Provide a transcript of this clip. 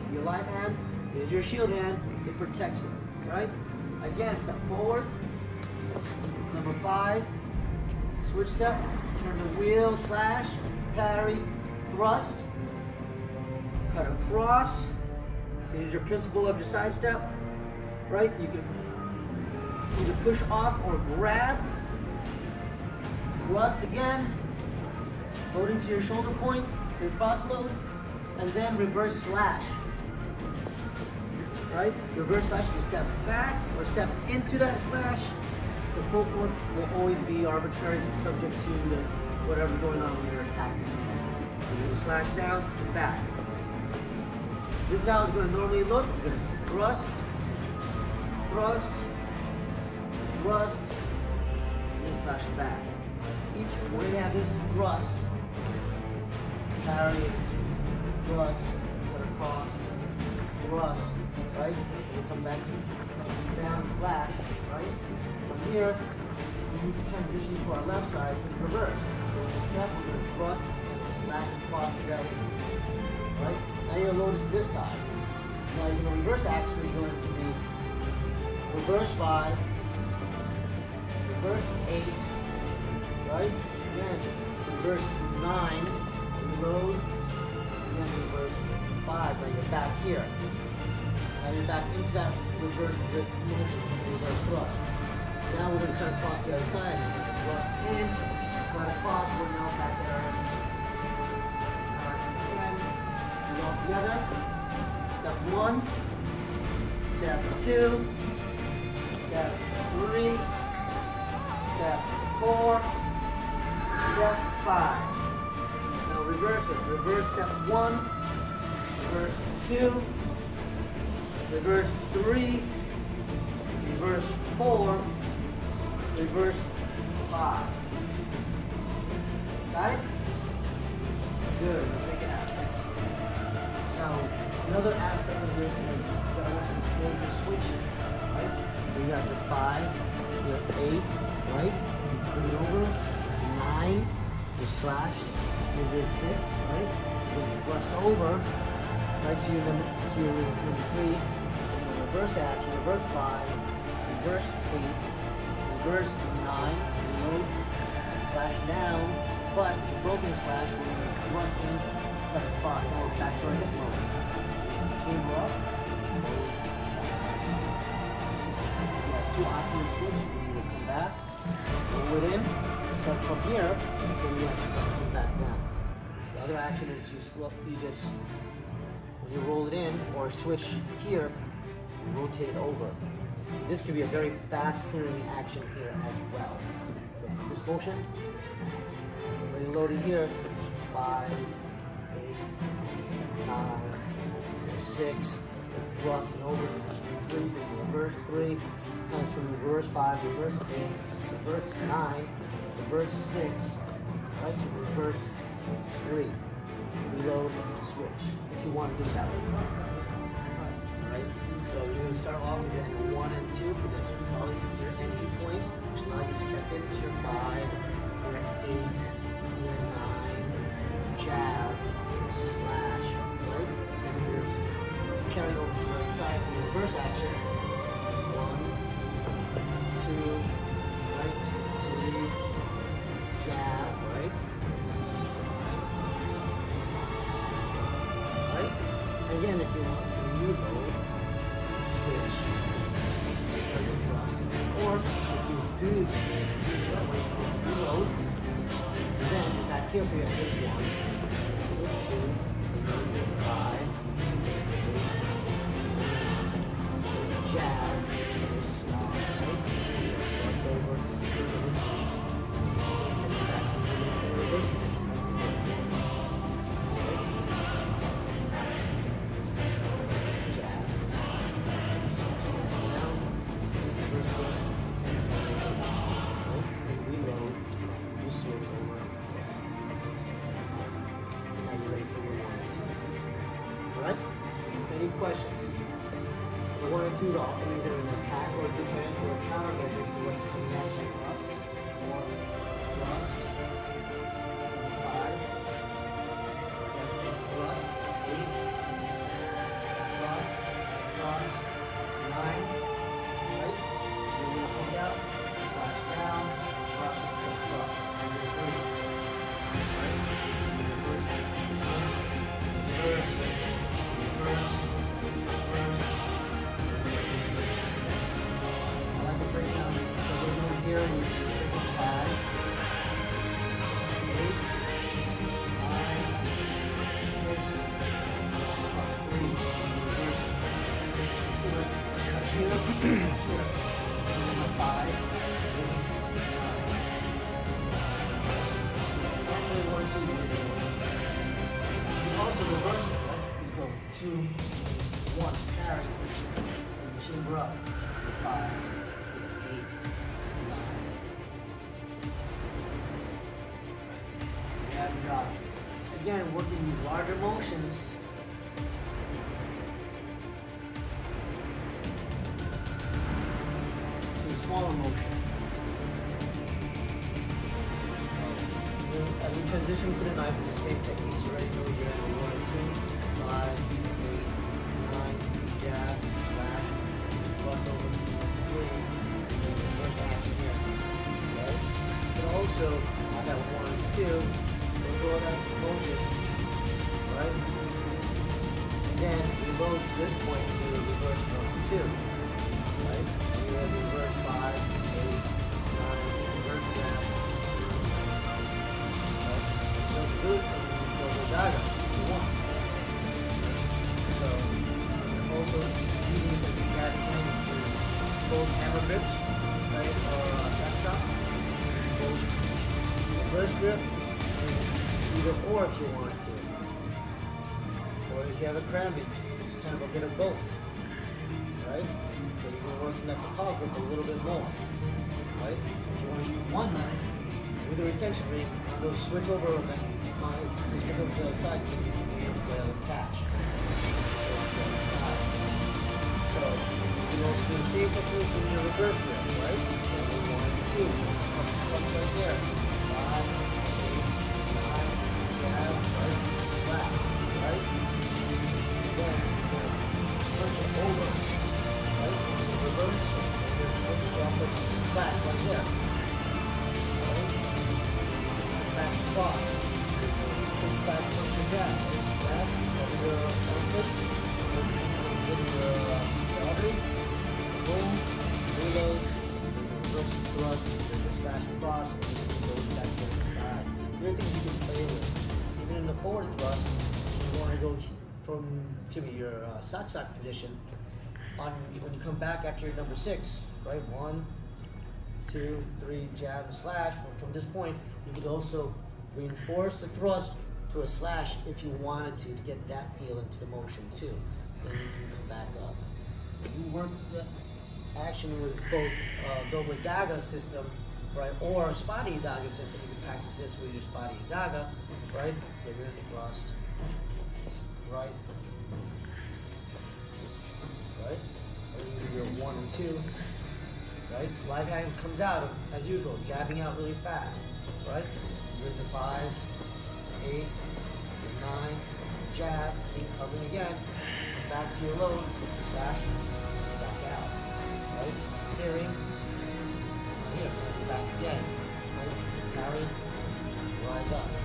Your live hand is your shield hand. It protects it, right? Again, step forward. Number 5, switch step. Turn the wheel, slash, parry, thrust, cut across. So here's your principle of your side step, right? You can either push off or grab. Thrust again, loading to your shoulder point, your cross load, and then reverse slash. Right? Reverse slash, you step back or step into that slash. The footwork will always be arbitrary, subject to whatever's going on when you're attacking. So you're going to slash down and back. This is how it's going to normally look. You're going to thrust, thrust, thrust, and slash back. Each way you have this thrust, carry it, thrust, cut across, thrust, right? You come back down, slash, right? From here, we need to transition to our left side with reverse. So in this step, we're going to thrust and slash across together. Right? Now you're loaded to this side. Now your reverse action is going to be reverse 5, reverse 8, right? Again, reverse 9, reload, and then reverse 5. Now you're back here. Now you're back into that reverse motion, reverse thrust. Now we're going to cut across the other side. Thrust in, cut across, we're now back there. All together. Step 1, step 2, step 3, step 4, step 5. Now reverse it. Reverse step 1, reverse 2, reverse 3, reverse 4, reverse 5. Got it? Good. Make it out. So another aspect of this is that I want to explain the switching, right? So you got your 5, your 8, right? You bring it over, 9, you slash, you do 6, right? You thrust over, right to your number 3, and reverse action, reverse 5, reverse 8, reverse 9, reload, slash down, but the broken slash when you thrust in, cut across, now we're back to our hip load. Chamber up, load. You have 2 options switch, you will come back, roll it in, start from here, then you have to start coming back down. The other action is you just, when you roll it in or switch here, rotate it over. This can be a very fast clearing action here as well. So this motion, when you load it here, 5, 8, 9, 6, thrust and over, 3, reverse 3, comes from reverse 5, reverse 8, reverse 9, reverse 6, right, to reverse 3. Reload, switch, if you want to do it that way. Right? So you're going to start off with your 1 and 2 for this. Probably your entry points, which allow you to step into your 5, your 8, your 9, jab, slash, right? And you're carrying over to the right side for the reverse action. 1, 2, right, 3, jab, right? Right? Again, if you want to reload, switch, or if you do reload, then you're back here for your 8, 1, 2, 5, jab, slide, cross over, and back to the reverse. Any questions? I want to do off either an attack or defense or a countermeasure to what's coming at you. Thrust, 1, thrust, 5, thrust, 8, reverse it, right? You go 2, 1, carry, and chamber up. 5, 8, 9. Jab, drop. Again, working these larger motions. To a smaller motion. As we transition to the knife, the same techniques you already know. You're in 1 and 2, 5, 8, 9, jab, slash, cross over, 3, and then reverse action here. Right? You can also, on that 1 and 2, go that motion, right? And then reload to this point and do a reverse 1 and 2, right? And you have reverse 5, 8, 9, reverse jab. Do it and go to daga if you want. So also using this as a guiding hand to both hammer grips, right, or back shot, both reverse grip, either or if you want to. Or if you have a cramping, it's kind of a bit of both. Right? So you're going to work that the paw grip a little bit more. Right? If you want to use one knife with a retention ring, I'm going to switch over and then switch over to the other side and you can use the catch. So you want to do the same technique in your reverse grip, right? So 1, 2, come right there. 5, 8, 9, jab, right? Flat, right? Then push it over, right? Reverse, flat right there. Right? Back spot. Back punch your jab. Jab, over your foot, with your gravity. Boom, reload, reverse thrust, reverse slash across, and then go back to the side. There are things you can play with. Even in the forward thrust, you want to go from your sock position on when you come back after your number 6, right? 1, 2, 3, jab, and slash. From this point, you could also reinforce the thrust to a slash if you wanted to get that feel into the motion too. Then you can come back up. You work the action with both Doble Daga system, right, or Spotty Daga system. You can practice this with your Spotty Daga, right? Get rid of the thrust, right? Right? Or you can do your 1 and 2, right? Live hand comes out as usual, jabbing out really fast, right? You're in the 5, 8, 9, jab, see, covering again, back to your load, slash, back out, right? Clearing, here, back again, right? Carry, rise up.